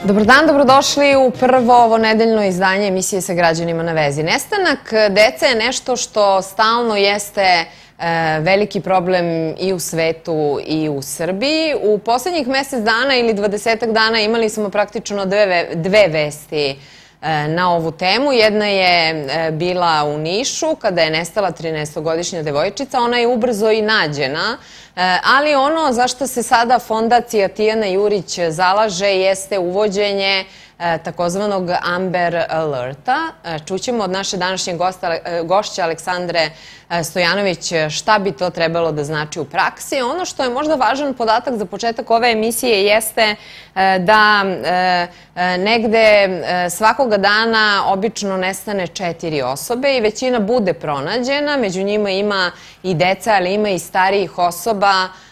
Dobar dan, dobrodošli u prvo ovo nedeljno izdanje emisije Sa građanima na vezi. Nestanak dece je nešto što stalno jeste veliki problem i u svetu i u Srbiji. U poslednjih mesec dana ili 20 dana imali smo praktično dve vesti na ovu temu. Jedna je bila u Nišu kada je nestala 13-godišnja devojčica. Ona je ubrzo i nađena, ali ono za što se sada Fondacija Tijana Jurić zalaže jeste uvođenje takozvanog Amber Alerta. Čućemo od naše današnje gošće Aleksandre Stojanović šta bi to trebalo da znači u praksi. Ono što je možda važan podatak za početak ove emisije jeste da negde svakoga dana obično nestane 4 osobe i većina bude pronađena. Među njima ima i deca, ali ima i starijih osoba.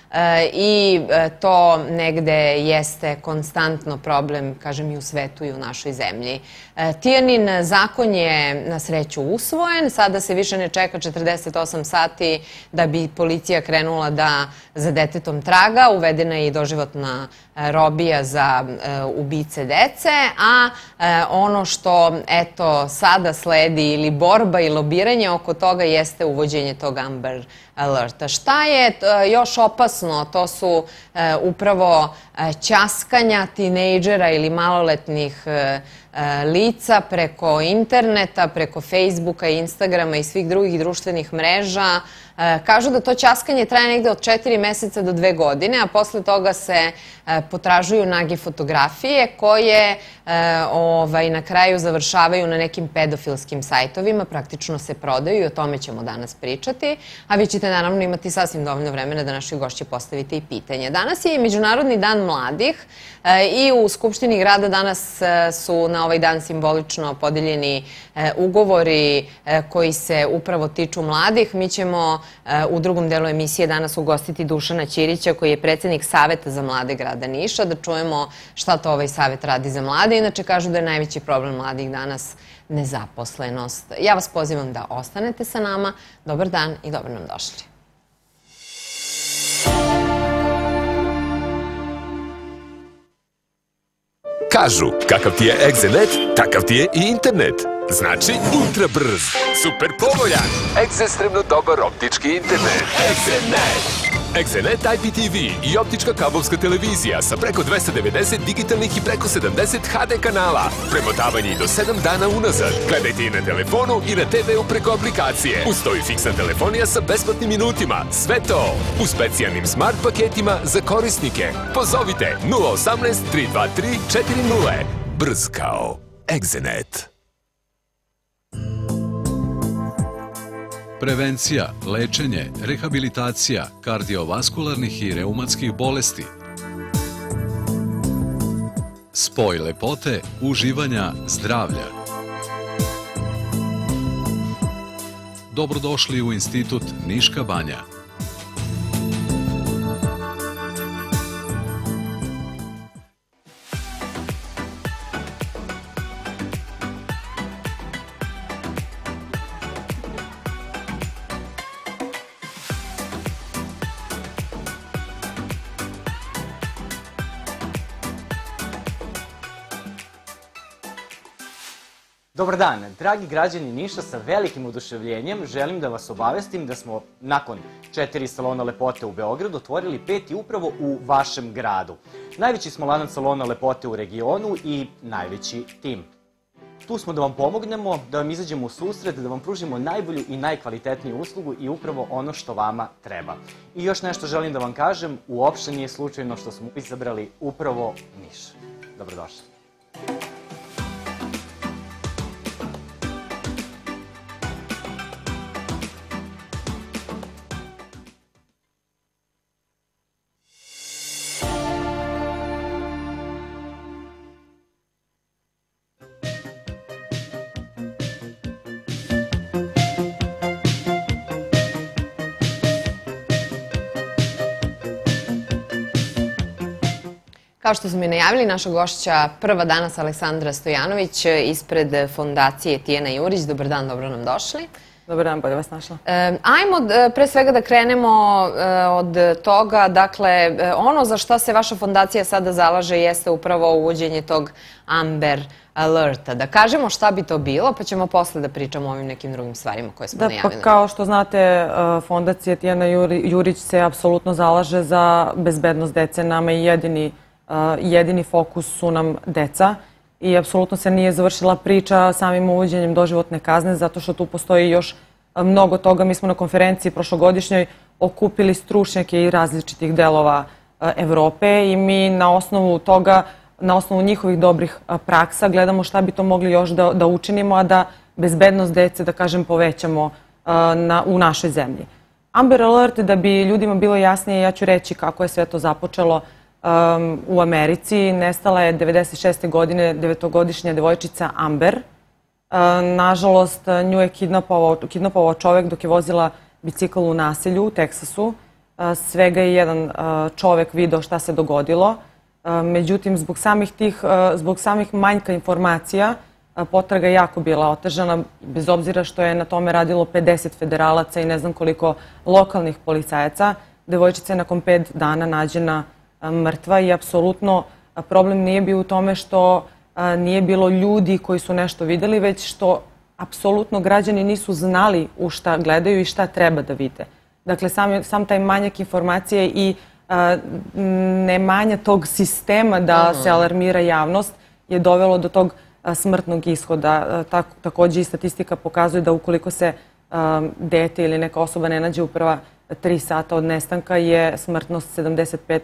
I to negde jeste konstantno problem, kažem, i u svetu i u našoj zemlji. Tijanin zakon je na sreću usvojen, sada se više ne čeka 48 sati da bi policija krenula da za detetom traga, uvedena je i doživotna robija za ubice dece, a ono što eto sada sledi ili borba i lobiranje oko toga jeste uvođenje tog Amber Alerta. Šta je još opasno? To su upravo ćaskanja tinejdžera ili maloletnih lica preko interneta, preko Facebooka, Instagrama i svih drugih društvenih mreža. Kažu da to ćaskanje traje negde od 4 meseca do 2 godine, a posle toga se potražuju nage fotografije koje na kraju završavaju na nekim pedofilskim sajtovima, praktično se prodaju i o tome ćemo danas pričati, a vi ćete naravno imati sasvim dovoljno vremena da našoj gošći postavite i pitanje. Danas je Međunarodni dan mladih i u Skupštini grada danas su na ovaj dan simbolično podeljeni ugovori koji se upravo tiču mladih. Mi ćemo u drugom delu emisije danas ugostiti Dušana Ćirića, koji je predsjednik Saveta za mlade grada Niša, da čujemo šta to ovaj Savet radi za mlade. Inače, kažu da je najveći problem mladih danas nezaposlenost. Ja vas pozivam da ostanete sa nama. Dobar dan i dobro nam došli. Kažu, kakav ti je Exenet, takav ti je i internet. Znači ultra brz, super povoljan, ekstremno dobar optički internet. Exenet! Exenet IPTV i optička kablovska televizija sa preko 290 digitalnih i preko 70 HD kanala. Premotavanje i do 7 dana unazad. Gledajte i na telefonu i na TV-u preko aplikacije. Uz to i fiksna telefonija sa besplatnim minutima. Sve to u specijalnim smart paketima za korisnike. Pozovite 018 323 40. Brz kao Exenet. Prevencija, lečenje, rehabilitacija kardiovaskularnih i reumatskih bolesti. Spoj lepote, uživanja, zdravlja. Dobrodošli u Institut Niška banja. Dobar dan, dragi građani Niša, sa velikim oduševljenjem želim da vas obavestim da smo nakon 4 salona lepote u Beogradu otvorili 5. upravo u vašem gradu. Najveći smo lanac salona lepote u regionu i najveći tim. Tu smo da vam pomognemo, da vam izađemo u susret, da vam pružimo najbolju i najkvalitetniju uslugu i upravo ono što vama treba. I još nešto želim da vam kažem, uopšte nije slučajno što smo izabrali upravo Niš. Dobrodošli. Kao što smo i najavili, naša gošća prva danas Aleksandra Stojanović ispred Fondacije Tijana Jurić. Dobar dan, dobro nam došli. Dobar dan, bolje vas našla. Ajmo pre svega da krenemo od toga, dakle, ono za što se vaša fondacija sada zalaže jeste upravo uvođenje tog Amber Alerta. Da kažemo šta bi to bilo, pa ćemo posle da pričamo o ovim nekim drugim stvarima koje smo najavili. Pa kao što znate, fondacija Tijana Jurić se apsolutno zalaže za bezbednost dece. Nama i jedini fokus su nam deca. I apsolutno se nije završila priča samim uvođenjem doživotne kazne, zato što tu postoji još mnogo toga. Mi smo na konferenciji prošlogodišnjoj okupili stručnjake iz različitih delova Evrope i mi na osnovu toga, na osnovu njihovih dobrih praksa, gledamo šta bi to mogli još da učinimo, a da bezbednost dece, da kažem, povećamo u našoj zemlji. Amber Alert, da bi ljudima bilo jasnije, ja ću reći kako je sve to započelo. U Americi nestala je 96. godine 9-godišnja devojčica Amber. Nažalost, nju je kidnapovao čovek dok je vozila bicikl u naselju u Teksasu. Svega je jedan čovek video šta se dogodilo. Međutim, zbog samih manjka informacija, potraga je jako bila otežana, bez obzira što je na tome radilo 50 federalaca i ne znam koliko lokalnih policajaca. Devojčica je nakon 5 dana nađena mrtva i apsolutno problem nije bio u tome što nije bilo ljudi koji su nešto videli, već što apsolutno građani nisu znali u šta gledaju i šta treba da vide. Dakle, sam taj manjak informacije i nemanja tog sistema da se alarmira javnost je dovelo do tog smrtnog ishoda. Takođe i statistika pokazuje da ukoliko se dete ili neka osoba ne nađe u prva 3 sata od nestanka je smrtnost 75%.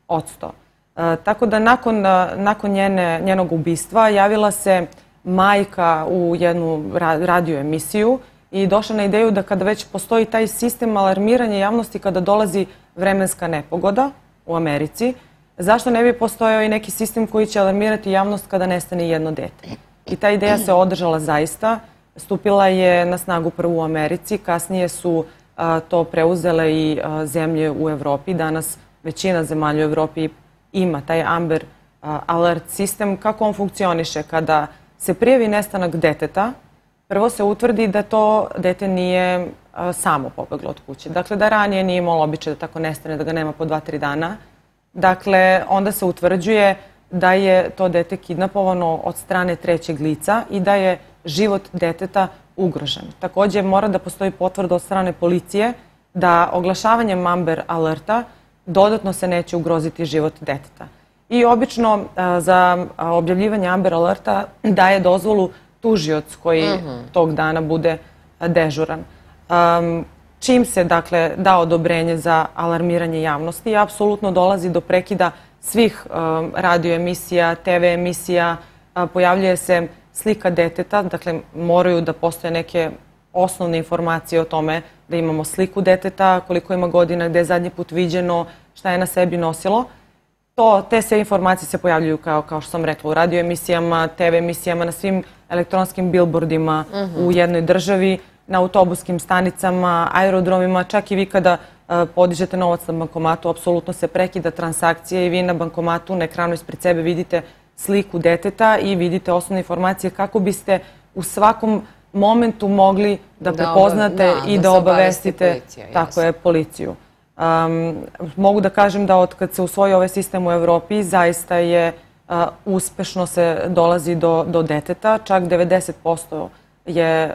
Tako da nakon njenog ubistva javila se majka u jednu radio emisiju i došla na ideju da kada već postoji taj sistem alarmiranja javnosti kada dolazi vremenska nepogoda u Americi, zašto ne bi postojao i neki sistem koji će alarmirati javnost kada nestane jedno dete. I ta ideja se održala zaista. Stupila je na snagu prvo u Americi, kasnije su to preuzele i zemlje u Evropi. Danas većina zemalja u Evropi ima taj Amber Alert sistem. Kako on funkcioniše? Kada se prijavi nestanak deteta, prvo se utvrdi da to dete nije samo pobeglo od kuće. Dakle, da ranije nije imalo običaj da tako nestane, da ga nema po 2-3 dana. Dakle, onda se utvrđuje da je to dete kidnapovano od strane trećeg lica i da je život deteta ugrožen. Takođe, mora da postoji potvrda od strane policije da oglašavanjem Amber Alerta dodatno se neće ugroziti život deteta. I obično za objavljivanje Amber Alerta daje dozvolu tužioc koji tog dana bude dežuran. Čim se, dakle, da odobrenje za alarmiranje javnosti, apsolutno dolazi do prekida svih radio emisija, TV emisija, pojavljuje se slika deteta, dakle, moraju da postoje neke osnovne informacije o tome da imamo sliku deteta, koliko ima godina, gde je zadnji put viđeno, šta je na sebi nosilo. Te sve informacije se pojavljuju, kao što sam rekla, u radio emisijama, TV emisijama, na svim elektronskim billboardima u jednoj državi, na autobuskim stanicama, aerodromima, čak i vi kada podižete novac na bankomatu, apsolutno se prekida transakcija i vi na bankomatu, na ekranu ispred sebe vidite sliku deteta i vidite osnovne informacije kako biste u svakom momentu mogli da prepoznate i da obavestite policiju. Mogu da kažem da od kad se usvojio ovaj sistem u Evropi, zaista je uspešno se dolazi do deteta, čak 90% je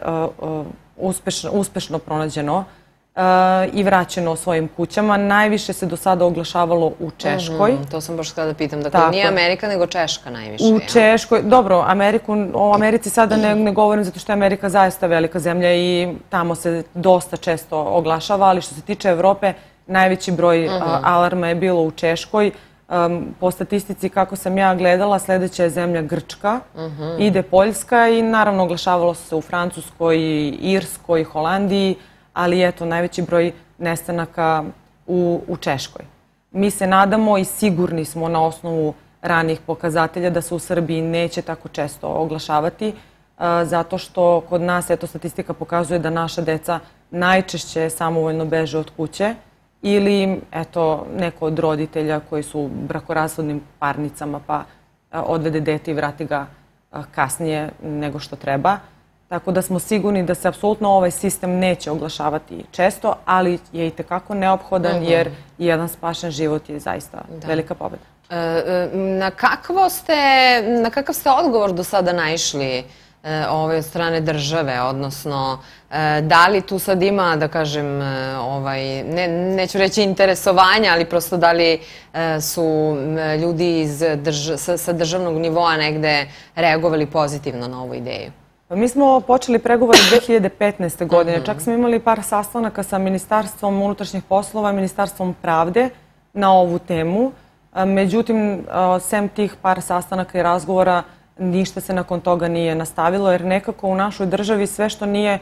uspešno pronađeno i vraćeno svojim kućama. Najviše se do sada oglašavalo u Češkoj. To sam baš htjela da pitam. Dakle, nije Amerika, nego Češka najviše. U Češkoj, dobro, o Americi sada ne govorim zato što je Amerika zaista velika zemlja i tamo se dosta često oglašava, ali što se tiče Evrope, najveći broj alarma je bilo u Češkoj. Po statistici, kako sam ja gledala, sledeća je zemlja Grčka, ide Poljska i naravno oglašavalo se u Francuskoj, Irskoj, Holandiji, ali eto, najveći broj nestanaka u Češkoj. Mi se nadamo i sigurni smo na osnovu ranih pokazatelja da se u Srbiji neće tako često oglašavati, zato što kod nas, eto, statistika pokazuje da naša deca najčešće samovoljno beže od kuće ili, eto, neko od roditelja koji su u brakorazvodnim parnicama pa odvede dete i vrati ga kasnije nego što treba. Tako da smo sigurni da se apsolutno ovaj sistem neće oglašavati često, ali je i tekako neophodan jer jedan spašen život je zaista velika pobeda. Na kakav ste odgovor do sada naišli od strane države, odnosno da li tu sad ima, da kažem, neću reći interesovanja, ali prosto da li su ljudi sa državnog nivoa negde reagovali pozitivno na ovu ideju? Mi smo počeli pregovore 2015. godine. Čak smo imali par sastanaka sa Ministarstvom unutrašnjih poslova i Ministarstvom pravde na ovu temu. Međutim, sem tih par sastanaka i razgovora, ništa se nakon toga nije nastavilo, jer nekako u našoj državi sve što nije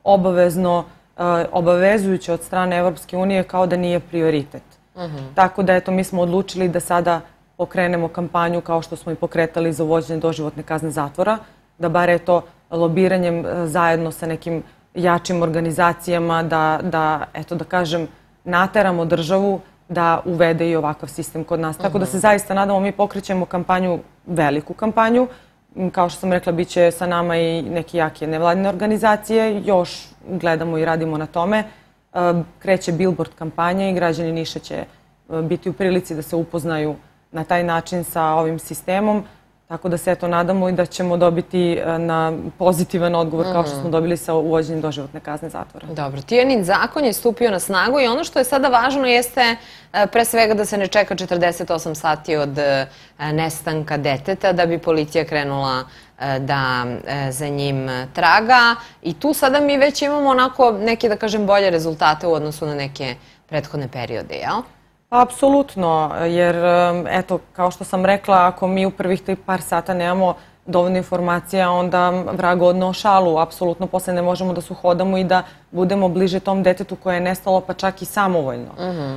obavezujuće od strane Evropske unije kao da nije prioritet. Tako da, eto, mi smo odlučili da sada pokrenemo kampanju kao što smo i pokretali za uvođenje doživotne kazne zatvora, da bar eto lobiranjem zajedno sa nekim jačim organizacijama da kažem, nateramo državu da uvede i ovakav sistem kod nas. Tako da se zaista nadamo, mi pokrećemo kampanju, veliku kampanju. Kao što sam rekla, bit će sa nama i neke jake nevladine organizacije. Još gledamo i radimo na tome. Kreće billboard kampanja i građani Niša će biti u prilici da se upoznaju na taj način sa ovim sistemom. Tako da se eto nadamo i da ćemo dobiti na pozitivan odgovor kao što smo dobili sa uvođenjem doživotne kazne zatvora. Dobro, Tijanin zakon je stupio na snagu i ono što je sada važno jeste pre svega da se ne čeka 48 sati od nestanka deteta da bi policija krenula da za njim traga. I tu sada mi već imamo onako neke, da kažem, bolje rezultate u odnosu na neke prethodne periode, jel? Apsolutno, jer eto, kao što sam rekla, ako mi u prvih tih par sata nemamo dovoljno informacija, onda vrag odneo šalu. Apsolutno, posle ne možemo da se uhodamo i da budemo bliže tom detetu koje je nestalo, pa čak i samovoljno.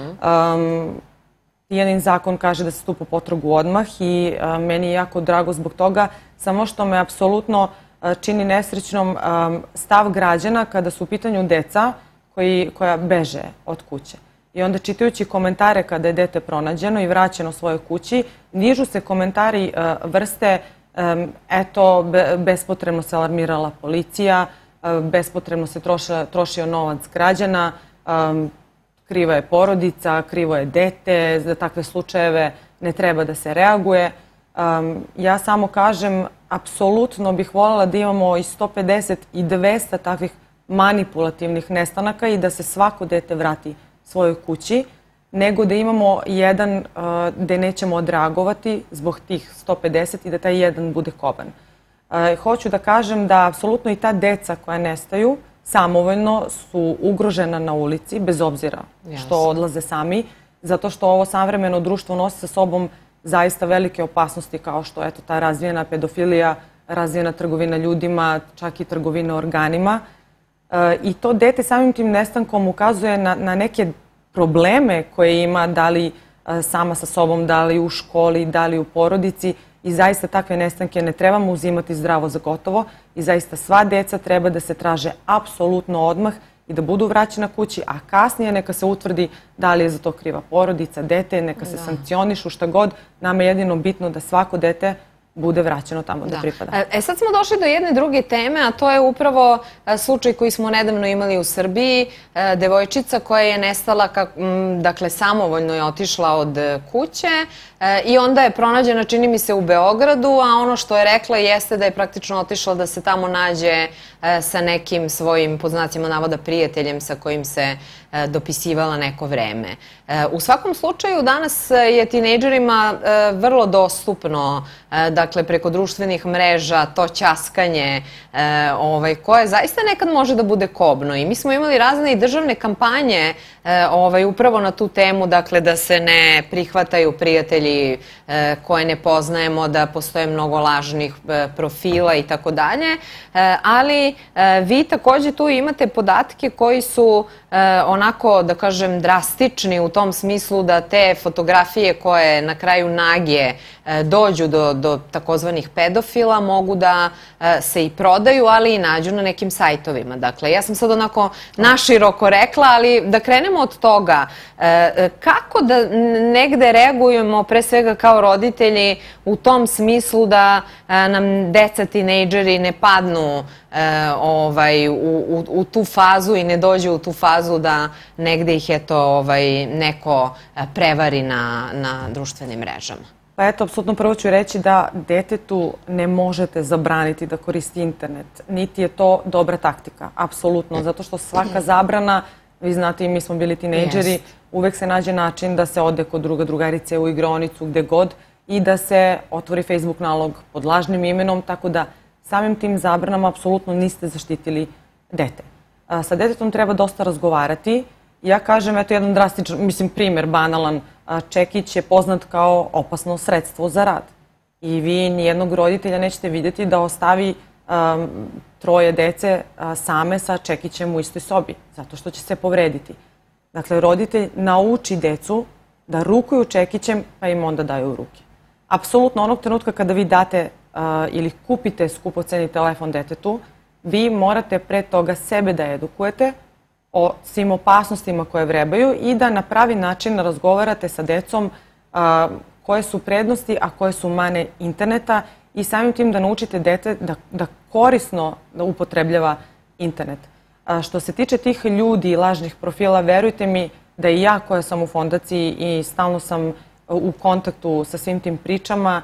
Tijanin zakon kaže da se stupa potragu odmah i meni je jako drago zbog toga, samo što me apsolutno čini nesrećnom stav građana kada su u pitanju deca koja beže od kuće. I onda čitajući komentare kada je dete pronađeno i vraćeno svojoj kući, nižu se komentari vrste eto, bespotrebno se alarmirala policija, bespotrebno se trošio novac građana, kriva je porodica, krivo je dete, za takve slučajeve ne treba da se reaguje. Ja samo kažem, apsolutno bih voljela da imamo i 150 i 200 takvih manipulativnih nestanaka i da se svako dete vrati svojoj kući, nego da imamo jedan gde nećemo odreagovati zbog tih 150 i da taj jedan bude koban. Hoću da kažem da apsolutno i ta deca koja nestaju samovoljno su ugrožena na ulici, bez obzira što odlaze sami, zato što ovo savremeno društvo nosi sa sobom zaista velike opasnosti kao što je ta razvijena pedofilija, razvijena trgovina ljudima, čak i trgovina organima. I to dete samim tim nestankom ukazuje na neke probleme koje ima, da li sama sa sobom, da li u školi, da li u porodici. I zaista takve nestanke ne trebamo uzimati zdravo za gotovo i zaista sva deca treba da se traže apsolutno odmah i da budu vraćena kući, a kasnije neka se utvrdi da li je za to kriva porodica, dete, neka se sankcionišu, šta god. Nama je jedino bitno da svako dete bude vraćeno tamo da pripada. Sad smo došli do jedne druge teme, a to je upravo slučaj koji smo nedavno imali u Srbiji. Devojčica koja je nestala, dakle samovoljno je otišla od kuće i onda je pronađena, čini mi se, u Beogradu, a ono što je rekla jeste da je praktično otišla da se tamo nađe sa nekim svojim, pod znacima navoda, prijateljem sa kojim se dopisivala neko vreme. U svakom slučaju, danas je tinejdžerima vrlo dostupno, dakle, preko društvenih mreža, to ćaskanje, koje zaista nekad može da bude kobno. I mi smo imali razne i državne kampanje upravo na tu temu, dakle, da se ne prihvataju prijatelji koje ne poznajemo, da postoje mnogo lažnih profila i tako dalje. Ali vi takođe tu imate podatke koji su onako, da kažem, drastični u tom smislu da te fotografije koje na kraju nage dođu do takozvanih pedofila mogu da se i prodaju, ali i nađu na nekim sajtovima. Dakle, ja sam sad onako naširoko rekla, ali da krenemo od toga. Kako da negde reagujemo, pre svega kao roditelji, u tom smislu da nam deca, tinejdžeri ne padnu u tu fazu i ne dođe u tu fazu da negde ih neko prevari na društvenim mrežama. Pa eto, apsolutno prvo ću reći da detetu ne možete zabraniti da koristi internet. Niti je to dobra taktika, apsolutno, zato što svaka zabrana, vi znate i mi smo bili tinejdžeri, uvek se nađe način da se ode kod drugarice u igronicu, gde god, i da se otvori Facebook nalog pod lažnim imenom, tako da samim tim zabranama apsolutno niste zaštitili dete. Sa detetom treba dosta razgovarati. Ja kažem, eto jedan drastičan, mislim, primer, banalan, čekić je poznat kao opasno sredstvo za rad. I vi nijednog roditelja nećete vidjeti da ostavi troje dece same sa čekićem u istoj sobi, zato što će se povrediti. Dakle, roditelj nauči decu da rukuju čekićem, pa im onda daju u ruke. Apsolutno, onog trenutka kada vi date ili kupite skupoceni telefon detetu, vi morate pre toga sebe da edukujete o svim opasnostima koje vrebaju i da na pravi način razgovarate sa decom koje su prednosti, a koje su mane interneta i samim tim da naučite dete da korisno upotrebljava internet. Što se tiče tih ljudi i lažnih profila, verujte mi da i ja koja sam u fondaciji i stalno sam u kontaktu sa svim tim pričama,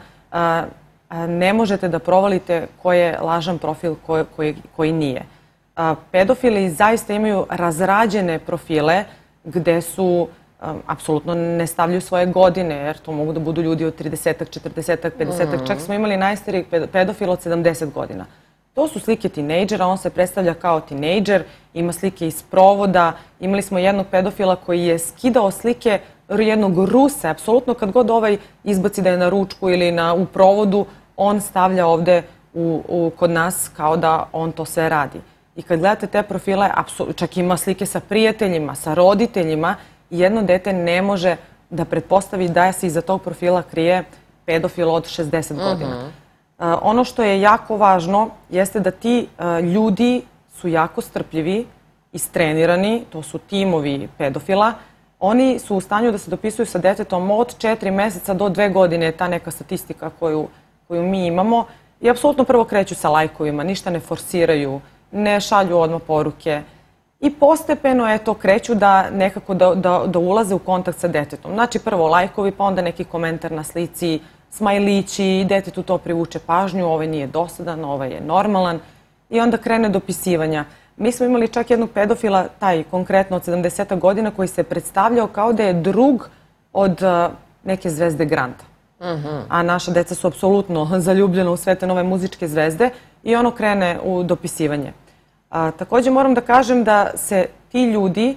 ne možete da provalite ko je lažan profil, koji nije. Pedofili zaista imaju razrađene profile gde su, apsolutno ne stavljaju svoje godine, jer to mogu da budu ljudi od 30-ak, 40-ak, 50-ak, čak smo imali najstariji pedofil od 70 godina. To su slike tinejdžera, on se predstavlja kao tinejdžer, ima slike iz provoda, imali smo jednog pedofila koji je skidao slike jednog Rusa, apsolutno kad god izbaci da je na ručku ili u provodu, on stavlja ovde kod nas kao da on to sve radi. I kad gledate te profile, čak ima slike sa prijateljima, sa roditeljima, jedno dete ne može da pretpostavi da se iza tog profila krije pedofil od 60 godina. Ono što je jako važno jeste da ti ljudi su jako strpljivi, istrenirani, to su timovi pedofila. Oni su u stanju da se dopisuju sa detetom od 4 meseca do 2 godine, je ta neka statistika koju mi imamo. I apsolutno prvo kreću sa lajkovima, ništa ne forsiraju, ne šalju odmah poruke. I postepeno, eto, kreću da nekako da ulaze u kontakt sa detetom. Znači, prvo lajkovi, pa onda neki komentar na slici, smajlići, detetu to privuče pažnju, ovaj nije dosadan, ovaj je normalan. I onda krene dopisivanja. Mi smo imali čak jednog pedofila, taj konkretno od 70 godina, koji se predstavljao kao da je drug od neke zvezde Granta. A naša deca su apsolutno zaljubljena u sve te nove muzičke zvezde i ono krene u dopisivanje. Također moram da kažem da se ti ljudi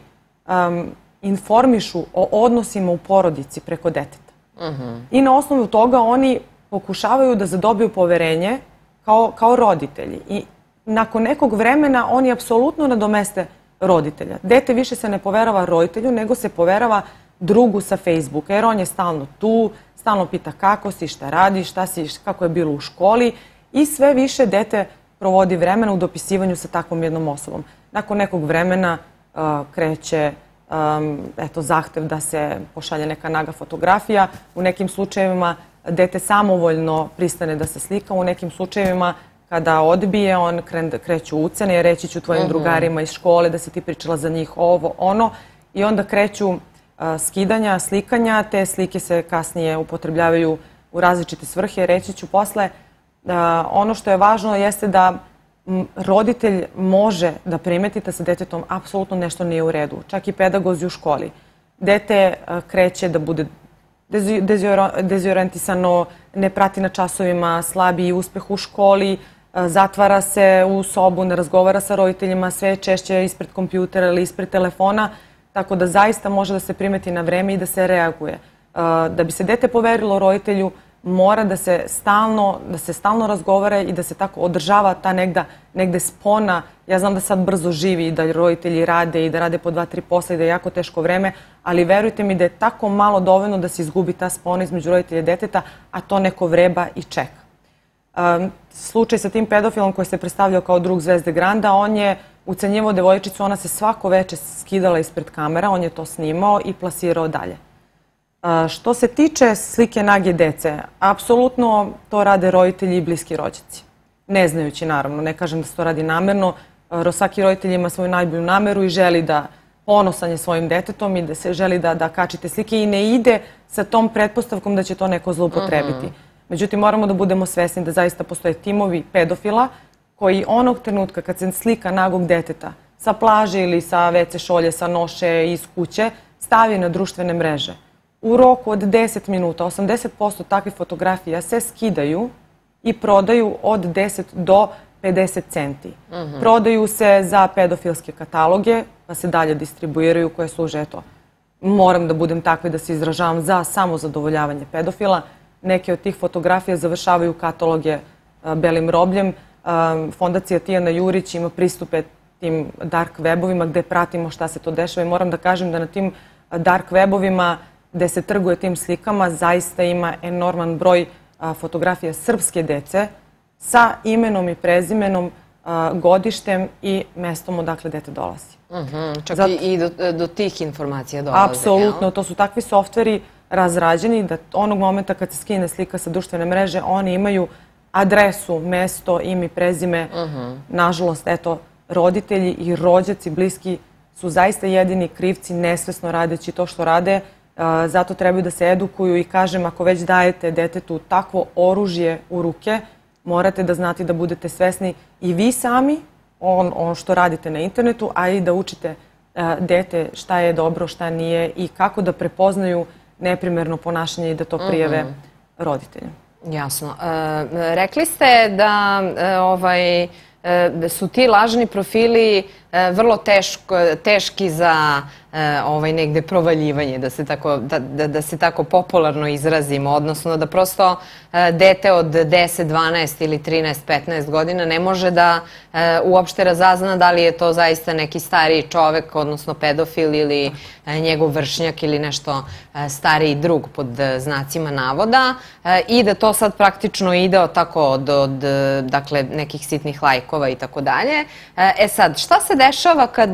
informišu o odnosima u porodici preko deteta. I na osnovu toga oni pokušavaju da zadobiju poverenje kao roditelji. I nakon nekog vremena oni apsolutno nadomeste roditelja. Dete više se ne poverava roditelju, nego se poverava drugu sa Facebooka, jer on je stalno tu, stalno pita kako si, šta radiš, kako je bilo u školi i sve više dete provodi vremena u dopisivanju sa takvom jednom osobom. Nakon nekog vremena kreće zahtev da se pošalje neka naga fotografija. U nekim slučajevima dete samovoljno pristane da se slika, u nekim slučajevima kada odbije, on kreću ucene, reći ću tvojim drugarima iz škole da si ti pričala za njih ovo, ono, i onda kreću skidanja, slikanja, te slike se kasnije upotrebljavaju u različite svrhe. Reći ću posle, ono što je važno jeste da roditelj može da primeti da sa detetom apsolutno nešto nije u redu, čak i pedagozi u školi. Dete kreće da bude dezorijentisano, ne prati na časovima, slabiji uspeh u školi, zatvara se u sobu, ne razgovara sa roditeljima, sve češće ispred kompjutera ili ispred telefona, tako da zaista može da se primeti na vreme i da se reaguje. Da bi se dete poverilo roditelju, mora da se stalno razgovara i da se tako održava ta negde spona. Ja znam da sad brzo živi i da roditelji rade i da rade po 2-3 posla i da je jako teško vreme, ali verujte mi da je tako malo dovoljno da se izgubi ta spona između roditelja i deteta, a to neko vreba i čeka. Slučaj sa tim pedofilom koji se predstavljao kao drug zvezde Granda, on je ucenjivao devojčicu, ona se svako veče skidala ispred kamera, on je to snimao i plasirao dalje. Što se tiče slike nage dece, apsolutno to rade roditelji i bliski rođaci. ne znajući naravno, ne kažem da se to radi namerno, svaki roditelj ima svoju najbolju nameru i želi da ponosan je svojim detetom i da se želi da kačite slike i ne ide sa tom pretpostavkom da će to neko zloupotrebiti. Međutim, moramo da budemo svesni da zaista postoje timovi pedofila koji onog trenutka kad se slika nagog deteta sa plaže ili sa WC šolje, sa noše iz kuće, stavi na društvene mreže. U roku od 10 minuta 80% takvih fotografija se skidaju i prodaju od 10 do 50 centi. Prodaju se za pedofilske kataloge, pa se dalje distribuiraju, koje služe, eto, moram da budem takva da se izražavam, za samozadovoljavanje pedofila. Neke od tih fotografija završavaju kataloge belim robljem. Fondacija Tijana Jurić ima pristupe tim dark webovima gde pratimo šta se to dešava i moram da kažem da na tim dark webovima gde se trguje tim slikama zaista ima enorman broj fotografija srpske dece sa imenom i prezimenom, godištem i mestom odakle dete dolazi. Čak i do tih informacija dolaze. Apsolutno, to su takvi softveri razrađeni da onog momenta kad se skine slika sa društvene mreže, oni imaju adresu, mesto, ime i prezime. Nažalost, eto, roditelji i rođaci bliski su zaista jedini krivci nesvesno radeći to što rade. Zato trebaju da se edukuju i kažem, ako već dajete detetu takvo oružje u ruke, morate da znate da budete svesni i vi sami ono što radite na internetu, a i da učite dete šta je dobro, šta nije i kako da prepoznaju neprimerno ponašanje i da to prijave roditelju. Jasno. Rekli ste da su ti lažni profili vrlo teški za negde provaljivanje, da se tako popularno izrazimo, odnosno da prosto dete od 10, 12 ili 13, 15 godina ne može da uopšte razazna da li je to zaista neki stariji čovek, odnosno pedofil ili njegov vršnjak ili nešto stariji drug pod znacima navoda i da to sad praktično ide tako od nekih sitnih lajkova i tako dalje. E sad, šta se dešava kad,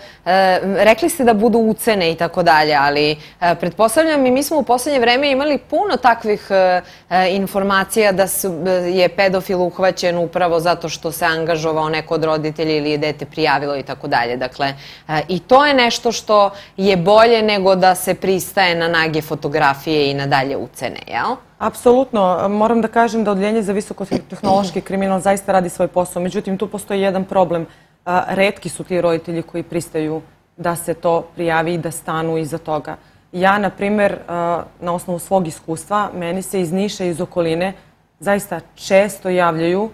rekli ste da budu ucene i tako dalje, ali pretpostavljam i mi smo u poslednje vreme imali puno takvih informacija da je pedofil uhvaćen upravo zato što se angažovao neko od roditelja ili je dete prijavilo i tako dalje. Dakle, i to je nešto što je bolje nego da se pristaje na nage fotografije i na dalje ucene, jel? Apsolutno. Moram da kažem da Odeljenje za visokotehnološki kriminal zaista radi svoj posao. Međutim, tu postoji jedan problem. Retki su ti roditelji koji pristaju da se to prijavi i da stanu iza toga. Ja, na primjer, na osnovu svog iskustva, meni se iz Niša i iz okoline zaista često javljaju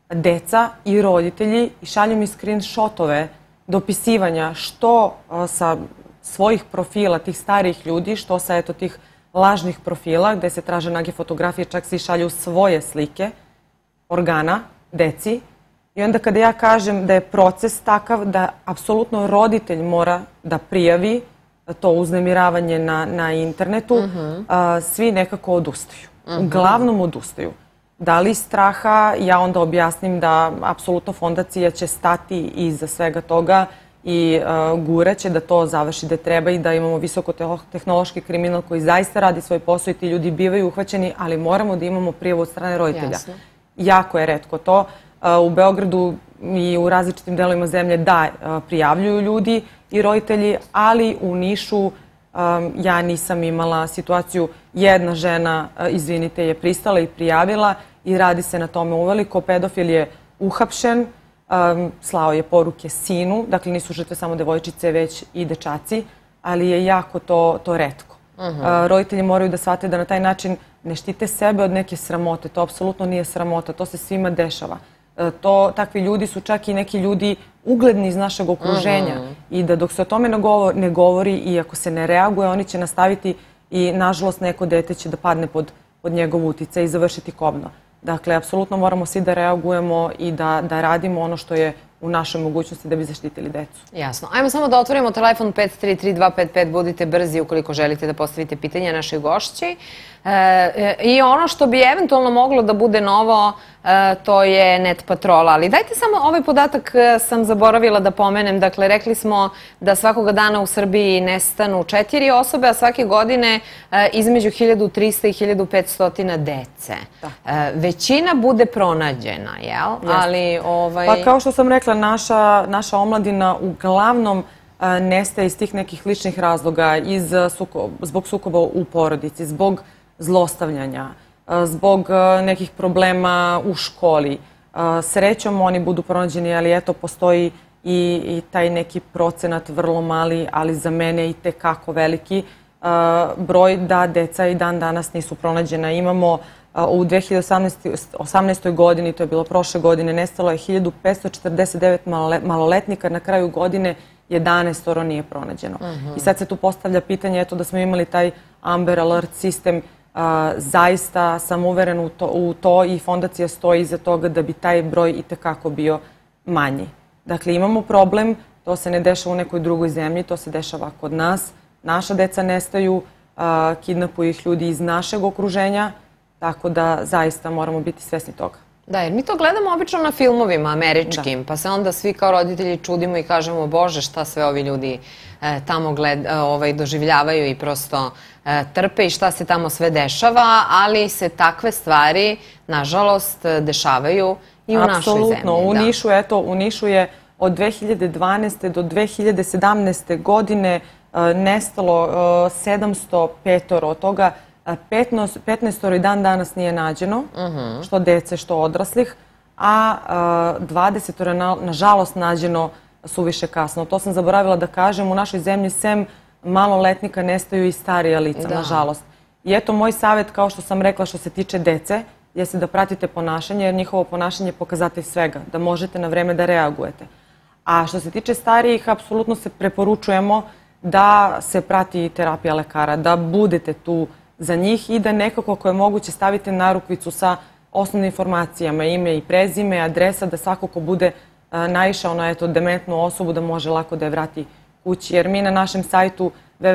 deca i roditelji i šalju mi screenshotove dopisivanja što sa svojih profila tih starijih ljudi, što sa eto tih lažnih profila gde se traže nage fotografije, čak se i šalju svoje slike organa deci. I onda kada ja kažem da je proces takav da apsolutno roditelj mora da prijavi to uznemiravanje na internetu, svi nekako odustaju. Uglavnom odustaju. Da li straha, ja onda objasnim da apsolutno fondacija će stati iza svega toga i guraće da to završi da treba i da imamo visokotehnološki kriminal koji zaista radi svoj posao i ti ljudi bivaju uhvaćeni, ali moramo da imamo prijavu od strane roditelja. Jako je retko to. U Beogradu i u različitim delovima zemlje da prijavljuju ljudi i roditelji, ali u Nišu ja nisam imala situaciju. Jedna žena, izvinite, je pristala i prijavila i radi se na tome uveliko. Pedofil je uhapšen, slao je poruke sinu, dakle nisu žrtve samo devojčice, već i dečaci, ali je jako to retko. Roditelji moraju da shvate da na taj način ne štite sebe od neke sramote. To apsolutno nije sramota, to se svima dešava. Takvi ljudi su čak i neki ljudi ugledni iz našeg okruženja i da dok se o tome ne govori i ako se ne reaguje, oni će nastaviti i nažalost neko dete će da padne pod njegov uticaj i završiti kobno. Dakle, apsolutno moramo svi da reagujemo i da radimo ono što je u našoj mogućnosti da bi zaštitili decu. Jasno. Ajmo samo da otvorimo telefon 533-255, budite brzi ukoliko želite da postavite pitanje našoj gošći. I ono što bi eventualno moglo da bude novo, to je net patrola. Ali dajte samo ovaj podatak, sam zaboravila da pomenem. Dakle, rekli smo da svakoga dana u Srbiji nestanu 4 osobe, a svake godine između 1300 i 1500 dece. Većina bude pronađena, jel? Ali, Pa kao što sam rekla, naša omladina uglavnom nestaje iz tih nekih ličnih razloga, zbog sukoba u porodici, zbog zlostavljanja, zbog nekih problema u školi. Srećom oni budu pronađeni, ali eto, postoji i taj neki procenat vrlo mali, ali za mene i tekako veliki broj da deca i dan danas nisu pronađena. Imamo u 2018. godini, to je bilo prošle godine, nestalo je 1549 maloletnika, na kraju godine 11 nije pronađeno. I sad se tu postavlja pitanje, eto da smo imali taj Amber Alert sistem, zaista sam uveren u to i fondacija stoji iza toga da bi taj broj i tekako bio manji. Dakle, imamo problem, to se ne dešava u nekoj drugoj zemlji, to se dešava kod nas. Naša deca nestaju, kidnapuju ih ljudi iz našeg okruženja, tako da zaista moramo biti svesni toga. Da, jer mi to gledamo obično na filmovima američkim, pa se onda svi kao roditelji čudimo i kažemo, Bože, šta sve ovi ljudi tamo doživljavaju i prosto trpe i šta se tamo sve dešava, ali se takve stvari, nažalost, dešavaju i u našoj zemlji. Apsolutno. U Nišu je od 2012. do 2017. godine nestalo 705, od toga 15 i dan danas nije nađeno, što dece, što odraslih, a 20 nažalost nađeno suviše kasno. To sam zaboravila da kažem, u našoj zemlji sem maloletnika nestaju i starija lica, nažalost. I eto, moj savjet, kao što sam rekla, što se tiče dece, jeste da pratite ponašanje, jer njihovo ponašanje je pokazatelj svega, da možete na vreme da reagujete. A što se tiče starijih, apsolutno se preporučujemo da se prati terapija lekara, da budete tu za njih i da nekako ako je moguće stavite narukvicu sa osnovnim informacijama, ime i prezime, adresa, da svako ko bude naišao na dementnu osobu da može lako da je vrati kući. Jer mi na našem sajtu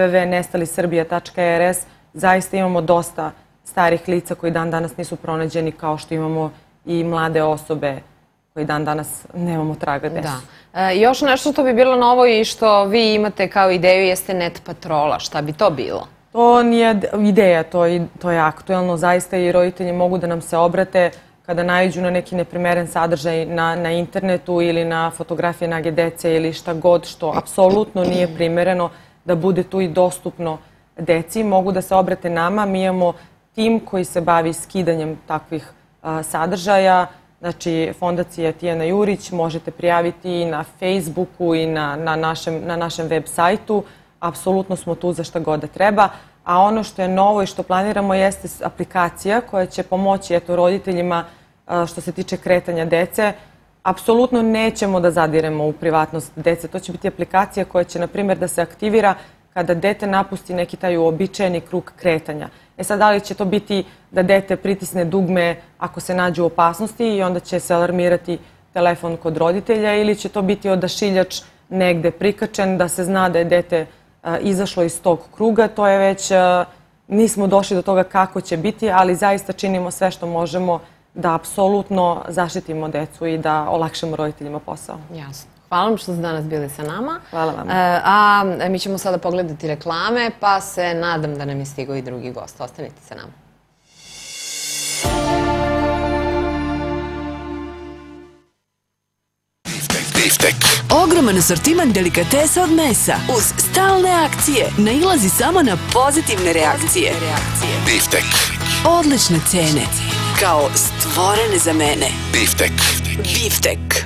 www.nestalisrbija.rs zaista imamo dosta starih lica koji dan danas nisu pronađeni, kao što imamo i mlade osobe koji dan danas nemamo traga gde su. Još nešto što bi bilo novo i što vi imate kao ideju jeste net patrola. Šta bi to bilo? To nije ideja, to je aktuelno. Zaista i roditelji mogu da nam se obrate kada naiđu na neki neprimeren sadržaj na internetu ili na fotografije nage dece ili šta god što apsolutno nije primereno da bude tu i dostupno deci. Mogu da se obrate nama. Mi imamo tim koji se bavi skidanjem takvih sadržaja. Znači, fondacija Tijana Jurić, možete prijaviti i na Facebooku i na našem web sajtu. Apsolutno smo tu za šta god da treba. A ono što je novo i što planiramo jeste aplikacija koja će pomoći roditeljima što se tiče kretanja dece. Apsolutno nećemo da zadiremo u privatnost dece. To će biti aplikacija koja će, na primjer, da se aktivira kada dete napusti neki taj uobičajeni krug kretanja. Sad, da li će to biti da dete pritisne dugme ako se nađe u opasnosti i onda će se alarmirati telefon kod roditelja, ili će to biti odašiljač negde prikačen da se zna da je dete izašlo iz tog kruga. To je već, nismo došli do toga kako će biti, ali zaista činimo sve što možemo da apsolutno zaštitimo decu i da olakšamo roditeljima posao. Jasno. Hvala vam što ste danas bili sa nama. Hvala vam. A mi ćemo sada pogledati reklame, pa se nadam da nam je stigao i drugi gost. Ostanite sa nama. Biftek. Ogroman asortiman delikatesa od mesa. Uz stalne akcije nailazi samo na pozitivne reakcije. Biftek. Odlične cene. Kao stvorene za mene. Biftek. Biftek.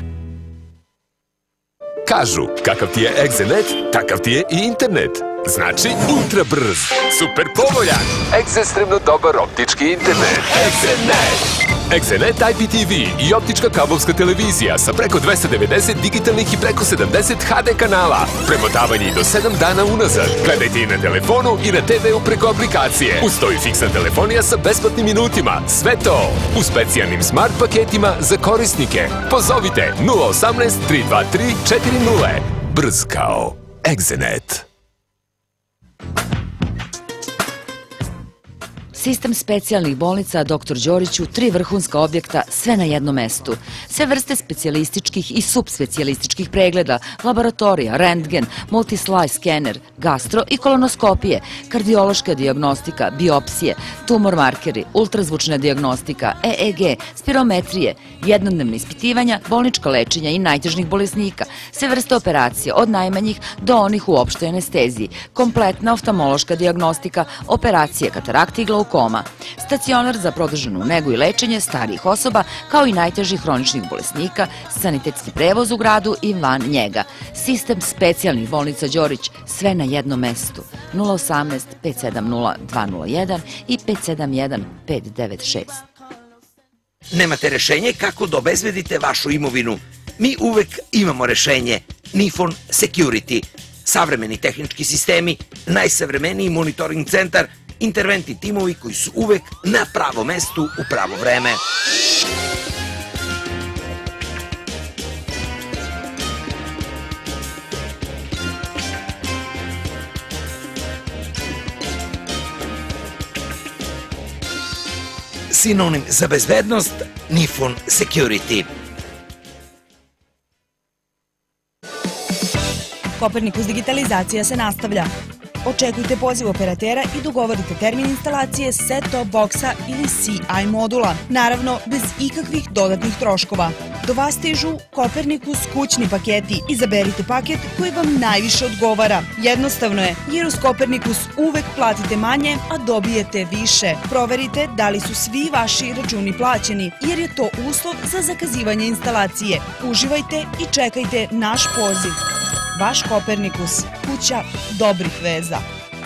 Kažu, kakav ti je Exenet, takav ti je i internet. Znači ultra brz, super povoljan, ekstremno dobar optički internet. Exenet! Exenet IPTV i optička kablovska televizija sa preko 290 digitalnih i preko 70 HD kanala. Premotavanje i do 7 dana unazad. Gledajte i na telefonu i na TV-u preko aplikacije. Uz to i fiksna telefonija sa besplatnim minutima. Sve to u specijalnim smart paketima za korisnike. Pozovite 018 323 40. Brz kao Exenet. Sistem specijalnih bolnica Dr. Đoriću, 3 vrhunska objekta, sve na jednom mestu. Sve vrste specijalističkih i subspecijalističkih pregleda, laboratorija, rentgen, multislaj skener, gastro i kolonoskopije, kardiološka dijagnostika, biopsije, tumor markeri, ultrazvučna dijagnostika, EEG, spirometrije, jednodnevne ispitivanja, bolnička lečenja i najtežnih bolesnika, sve vrste operacije, od najmanjih do onih u opštoj anesteziji, kompletna oftalmološka dijagnostika, operacije katarakte i glaukoma, stacionar za produženu negu i lečenje starijih osoba, kao i najtežih hroničnih bolesnika, sanitetski prevoz u gradu i van njega. Sistem specijalnih bolnica Đorić, sve na jednom mestu. 018 570 201 i 571 596. Nemate rešenje kako da obezbedite vašu imovinu? Mi uvek imamo rešenje. Nifon Security. Savremeni tehnički sistemi, najsavremeniji monitoring centar, interventni timovi koji su uvek na pravom mestu u pravo vreme. Sinonim za bezbednost, Nifon Security. Kopernikus digitalizacija se nastavlja. Očekujte poziv operatera i dogovorite termin instalacije set-top boksa ili CI modula. Naravno, bez ikakvih dodatnih troškova. Do vas stižu Kopernikus kućni paketi. Izaberite paket koji vam najviše odgovara. Jednostavno je, jer uz Kopernikus uvek platite manje, a dobijete više. Proverite da li su svi vaši računi plaćeni, jer je to uslov za zakazivanje instalacije. Uživajte i čekajte naš poziv. Vaš Kopernikus, kuća dobrih veza.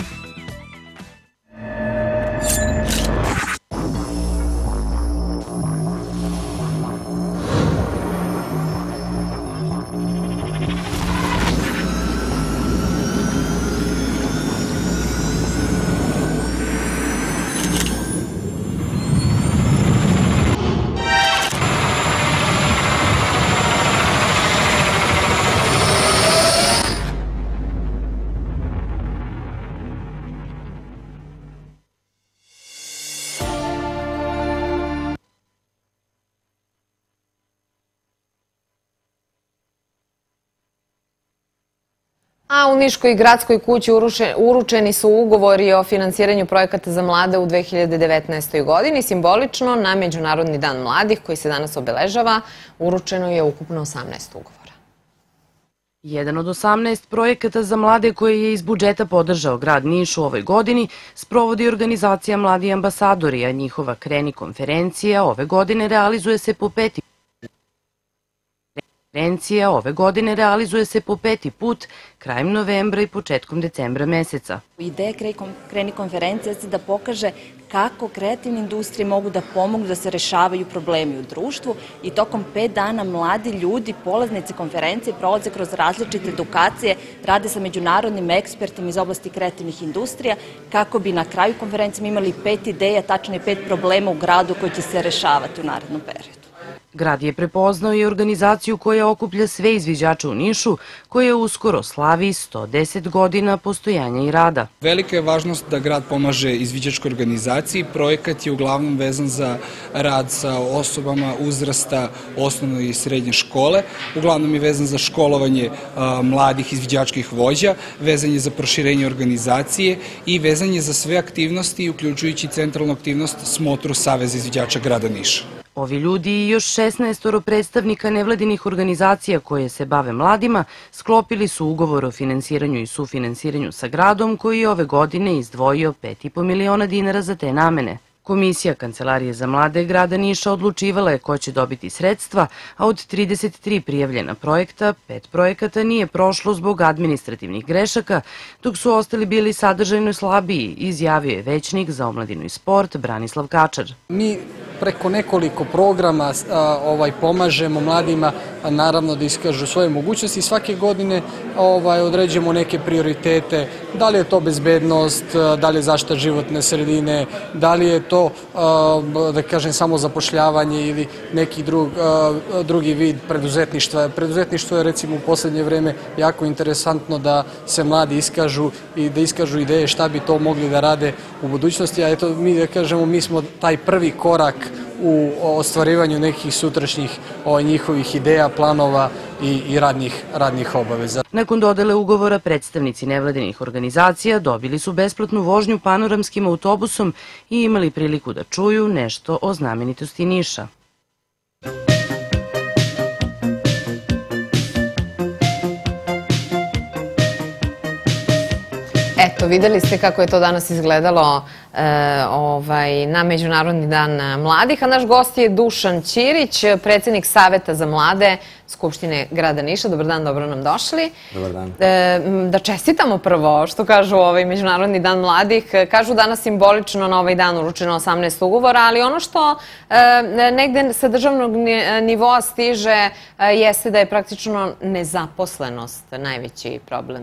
A u Niškoj gradskoj kući uručeni su ugovori o finansiranju projekata za mlade u 2019. godini. Simbolično na Međunarodni dan mladih koji se danas obeležava uručeno je ukupno 18 ugovora. Jedan od 18 projekata za mlade koje je iz budžeta podržao grad Niš u ovoj godini sprovodi organizacija Mladi ambasadori, a njihova Kreni konferencija ove godine realizuje se po peti put krajem novembra i početkom decembra meseca. Ideja Kreni konferencije je da pokaže kako kreativne industrije mogu da pomognu da se rešavaju problemi u društvu i tokom 5 dana mladi ljudi, polaznici konferencije, prolaze kroz različite edukacije, rade sa međunarodnim ekspertima iz oblasti kreativnih industrija kako bi na kraju konferencije imali 5 ideja, tačnije 5 problema u gradu koji će se rešavati u narednom periodu. Grad je prepoznao i organizaciju koja okuplja sve izviđače u Nišu, koja uskoro slavi 110 godina postojanja i rada. Velika je važnost da grad pomaže izviđačkoj organizaciji. Projekat je uglavnom vezan za rad sa osobama uzrasta osnovne i srednje škole. Uglavnom je vezan za školovanje mladih izviđačkih vođa, vezan je za proširenje organizacije i vezan je za sve aktivnosti, uključujući centralnu aktivnost Smotru Saveza izviđača grada Niša. Ovi ljudi i još 16 predstavnika nevladinih organizacija koje se bave mladima sklopili su ugovor o finansiranju i sufinansiranju sa gradom koji je ove godine izdvojio 5,5 miliona dinara za te namene. Komisija Kancelarije za mlade grada Niša odlučivala je ko će dobiti sredstva, a od 33 prijavljena projekta, 5 projekata nije prošlo zbog administrativnih grešaka, dok su ostali bili sadržajno slabiji, izjavio je većnik za omladinu i sport Branislav Kačar. Mi preko nekoliko programa pomažemo mladima, naravno da iskažu svoje mogućnosti i svake godine određujemo neke prioritete, da li je to bezbednost, da li je zaštita životne sredine, da li je to, da kažem, samo zapošljavanje ili neki drugi vid preduzetništva. Preduzetništvo je, recimo, u poslednje vreme jako interesantno da se mladi iskažu i da iskažu ideje šta bi to mogli da rade u budućnosti, a eto, mi da kažemo, mi smo taj prvi korak u ostvarivanju nekih sutrašnjih njihovih ideja, planova i radnih obaveza. Nakon dodele ugovora, predstavnici nevladinih organizacija dobili su besplatnu vožnju panoramskim autobusom i imali priliku da čuju nešto o znamenitosti Niša. Eto, videli ste kako je to danas izgledalo na Međunarodni dan mladih, a naš gost je Dušan Ćirić, predsjednik Saveta za mlade Skupštine grada Niša. Dobar dan, dobro nam došli. Dobar dan. Da čestitamo prvo, što kažu Međunarodni dan mladih. Kažu danas simbolično na ovaj dan uručeno 18 ugovora, ali ono što negde sa državnog nivoa stiže jeste da je praktično nezaposlenost najveći problem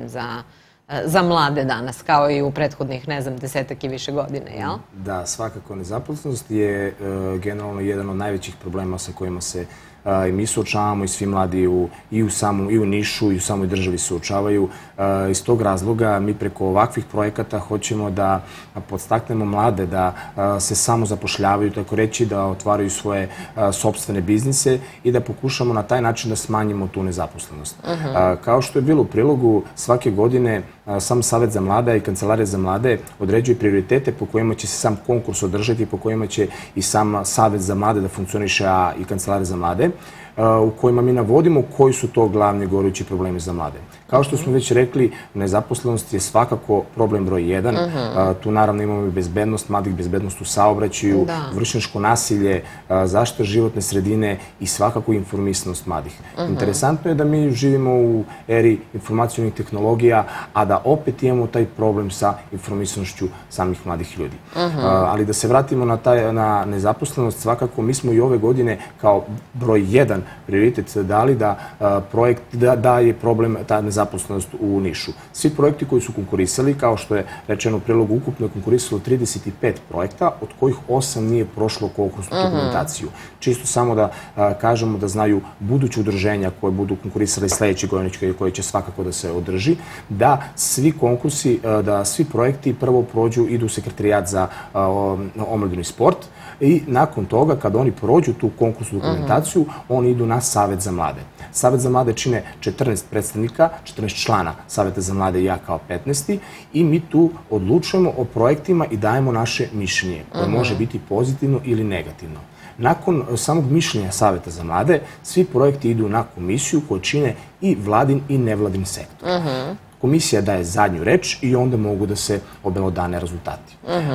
za mlade danas, kao i u prethodnih, ne znam, 10-ak i više godine, jel? Da, svakako nezaposlenost je generalno jedan od najvećih problema sa kojima se i mi suočavamo i svi mladi i u Nišu i u samoj državi suočavaju. Iz tog razloga mi preko ovakvih projekata hoćemo da podstaknemo mlade da se samo zapošljavaju, tako reći, da otvaraju svoje sopstvene biznise i da pokušamo na taj način da smanjimo tu nezaposlenost. Kao što je bilo u prilogu, svake godine sam Savet za mlade i Kancelarija za mlade određuju prioritete po kojima će se sam konkurs održati, po kojima će i sam Savet za mlade da funkcioniše, a i Kancelarija za mlade, u kojima mi navodimo koji su to glavni gorući problemi za mlade. Kao što smo već rekli, nezaposlenost je svakako problem broj 1. Tu naravno imamo i bezbednost mladih, bezbednost u saobraćaju, vršnjačko nasilje, zaštita životne sredine i svakako informisanost mladih. Interesantno je da mi živimo u eri informacionih tehnologija, a da opet imamo taj problem sa informisanošću samih mladih ljudi. Ali da se vratimo na nezaposlenost, svakako mi smo i ove godine kao broj 1 prioritet dali da projekt da je problem ta nezaposlenost u Nišu. Svi projekti koji su konkurisali, kao što je rečeno u prilogu, ukupno je konkurisalo 35 projekta, od kojih 8 nije prošlo konkursnu dokumentaciju. Čisto samo da kažemo da znaju buduće udruženja koje budu konkurisali sledeće godine, koje će svakako da se održi, da svi konkursi, da svi projekti prvo prođu, idu u sekretarijat za omladinu i sport i nakon toga, kada oni prođu tu konkursnu dokumentaciju, oni idu na Savet za mlade. Savet za mlade čine 14 predstavnika, 14 člana Saveta za mlade i ja kao 15. i mi tu odlučujemo o projektima i dajemo naše mišljenje, koje može biti pozitivno ili negativno. Nakon samog mišljenja Saveta za mlade, svi projekti idu na komisiju koju čine i vladin i nevladin sektor. Komisija daje zadnju reč i onda mogu da se obelodane rezultati.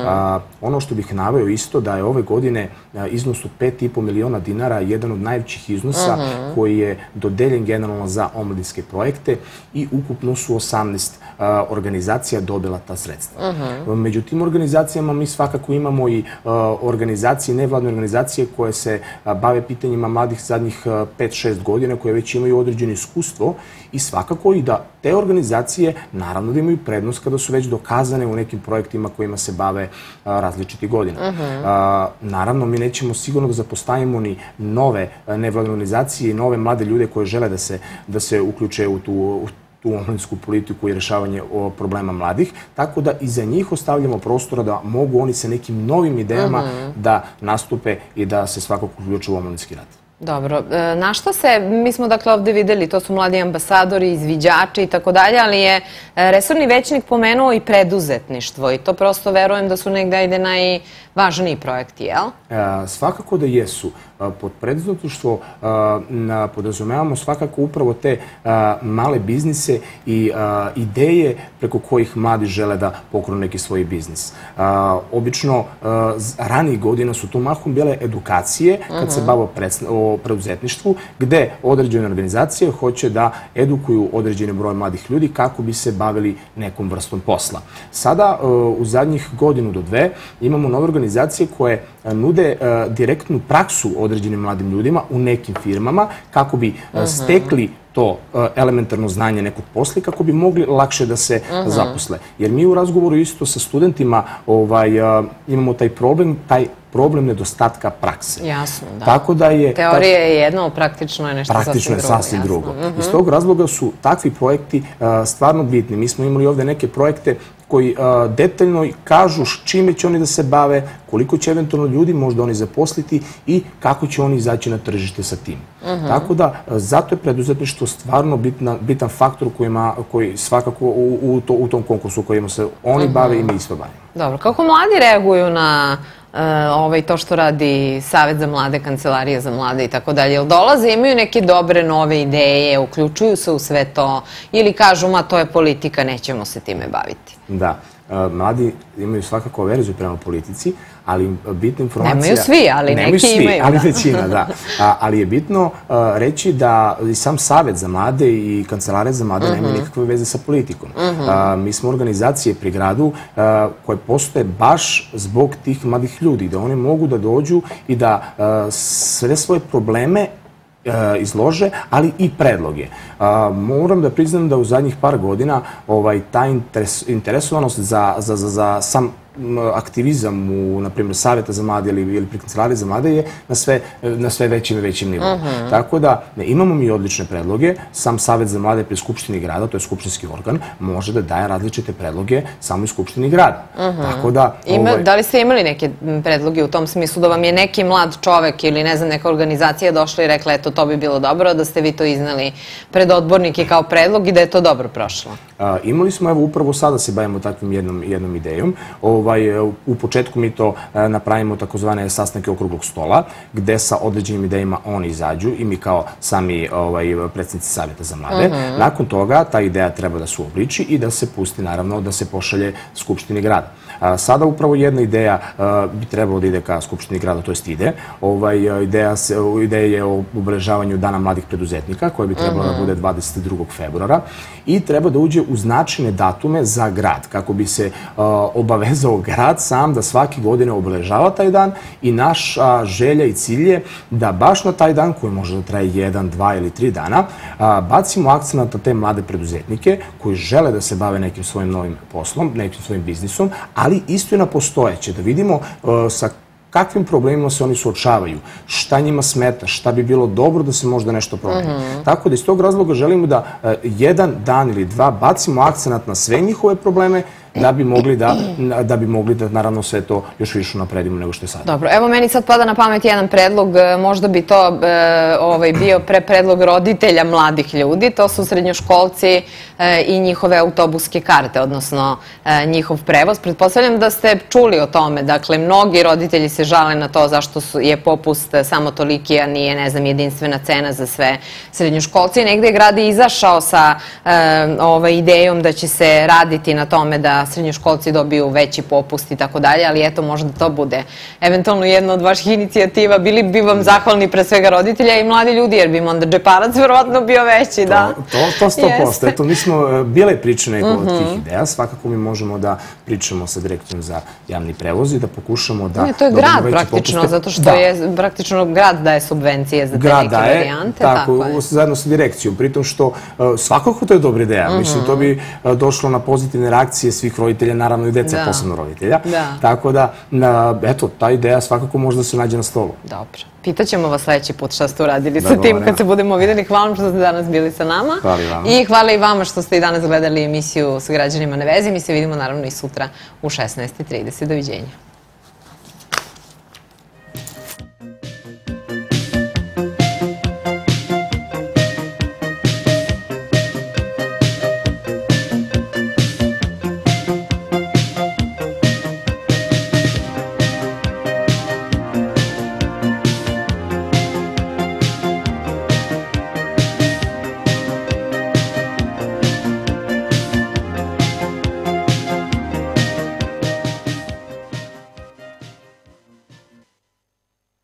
Ono što bih naveo isto da je ove godine iznos od 5,5 miliona dinara jedan od najvećih iznosa koji je dodeljen generalno za omladinske projekte i ukupno su 18 organizacija dobila ta sredstva. Među tim organizacijama mi svakako imamo i organizacije, nevladne organizacije koje se bave pitanjima mladih zadnjih 5-6 godina, koje već imaju određeno iskustvo i svakako i da te organizacije naravno da imaju prednost kada su već dokazane u nekim projektima kojima se bave različitih godina. Naravno, mi nećemo sigurno da zapostavimo ni nove nevladne organizacije i nove mlade ljude koje žele da se uključe u tu omladinsku politiku i rešavanje problema mladih, tako da i za njih ostavljamo prostora da mogu oni sa nekim novim idejama da nastupe i da se svakako uključe u omladinski rad. Dobro, na što se, mi smo dakle ovde videli, to su mladi ambasadori, izviđači i tako dalje, ali je resorni većnik pomenuo i preduzetništvo i to prosto verujem da su negde najvažniji projekti, jel? Svakako da jesu. Pod preduzetništvo podrazumevamo svakako upravo te male biznise i ideje preko kojih mladi žele da pokrenu neki svoj biznis. Obično, ranijih godina su tu mahom bile edukacije kad se bave o preduzetništvu, gde određene organizacije hoće da edukuju određeni broj mladih ljudi kako bi se bavili nekom vrstom posla. Sada, u zadnjih godinu do dve, imamo nove organizacije koje nude direktnu praksu određenim mladim ljudima u nekim firmama kako bi stekli to elementarno znanje nekog posla i kako bi mogli lakše da se zaposle. Jer mi u razgovoru isto sa studentima imamo taj problem nedostatka prakse. Jasno, da. Tako da je... Teorija je jedno, praktično je nešto sasvim drugo. Iz tog razloga su takvi projekti stvarno bitni. Mi smo imali ovde neke projekte koji detaljno kažu čime će oni da se bave, koliko će eventualno ljudi možda oni zaposliti i kako će oni izaći na tržište sa tim. Tako da, zato je preduzetništvo stvarno bitan faktor koji svakako u tom konkursu kojima se oni bave i mi isto bavimo. Dobro, kako mladi reaguju na to što radi Savet za mlade, Kancelarija za mlade i tako dalje? Jel dolaze, imaju neke dobre nove ideje, uključuju se u sve to ili kažu, ma to je politika, nećemo se time baviti? Da, mladi imaju svakako averziju prema politici, ali bitna informacija... Nemaju svi, ali neki imaju. Ali većina, da. Ali je bitno reći da i sam Savet za mlade i Kancelarija za mlade nemaju nikakve veze sa politikom. Mi smo organizacije pri gradu koje postoje baš zbog tih mladih ljudi, da oni mogu da dođu i da sve svoje probleme izlože, ali i predloge. Moram da priznam da u zadnjih par godina ta interesovanost za sam aktivizam u, na primjer, Saveta za mlade ili pri Kancelariji za mlade je na sve većim i većim nivou. Tako da imamo mi odlične predloge. Sam Savet za mlade pri Skupštini grada, to je skupštinski organ, može da daje različite predloge samo i Skupštini grada. Tako da... Da li ste imali neke predloge u tom smislu da vam je neki mlad čovek ili ne znam neka organizacija došla i rekla eto to bi bilo dobro, da ste vi to iznali pred odbornike kao predlog i da je to dobro prošlo? Imali smo, evo upravo sada se bavimo takvim jednom idejom. U početku mi to napravimo takozvane sastanke okruglog stola, gde sa određenim idejama oni izađu i mi kao sami predsjednici Savjeta za mlade. Nakon toga ta ideja treba da se uobliči i da se pusti, naravno, da se pošalje Skupštini grada. Sada upravo jedna ideja bi trebalo da ide ka Skupštini grada, to jest ide. Ideja je o obeležavanju Dana mladih preduzetnika, koja bi trebalo da bude 22. februara i treba da uđe u značajne datume za grad, kako bi se obavezao grad sam da svake godine obeležava taj dan i naša želja i cilj je da baš na taj dan, koji može da traje 1, 2 ili 3 dana, bacimo akcenat na te mlade preduzetnike koji žele da se bave nekim svojim novim poslom, nekim svojim biznisom, ali isto i na postojeće, da vidimo sa kakvim problemima se oni suočavaju, šta njima smeta, šta bi bilo dobro da se možda nešto promeni. Tako da iz tog razloga želimo da 1 dan ili 2 bacimo akcenat na sve njihove probleme da bi mogli da naravno sve to još više napredimo nego što je sad. Dobro, evo meni sad pada na pamet jedan predlog, možda bi to bio predlog roditelja mladih ljudi, to su srednjoškolci i njihove autobuske karte, odnosno njihov prevoz. Pretpostavljam da ste čuli o tome, dakle mnogi roditelji se žale na to zašto je popust samo toliki, a nije, ne znam, jedinstvena cena za sve srednjoškolce. Negde je grad izašao sa idejom da će se raditi na tome da srednjoškolci dobiju veći popust i tako dalje, ali eto, možda to bude eventualno jedna od vaših inicijativa. Bili bi vam zahvalni pre svega roditelja i mladi ljudi, jer bi im onda džeparac verovatno bio veći, da? To 100%. Eto, mi smo bile priče neko od tih ideja. Svakako mi možemo da pričamo sa Direkcijom za javni prevoz i da pokušamo da... To je grad praktično, zato što je praktično grad daje subvencije za te neke varijante. Tako, zajedno sa Direkcijom. Pritom što svakako to je dobra ideja. Mislim, to bi došlo na pozitivne reakcije svih roditelja, naravno i deca, posebno roditelja. Tako da, eto, ta ideja svakako može da se nađe na stolu. Dobro. Pitaćemo vas sledeći put šta ste uradili sa tim kad se budemo videli. Hvala vam što ste danas bili sa nama. Hvala i vama. I hvala i vama što ste i danas gledali emisiju sa građanima na vezi. Mi se vidimo naravno i sutra u 16:30. Doviđenja.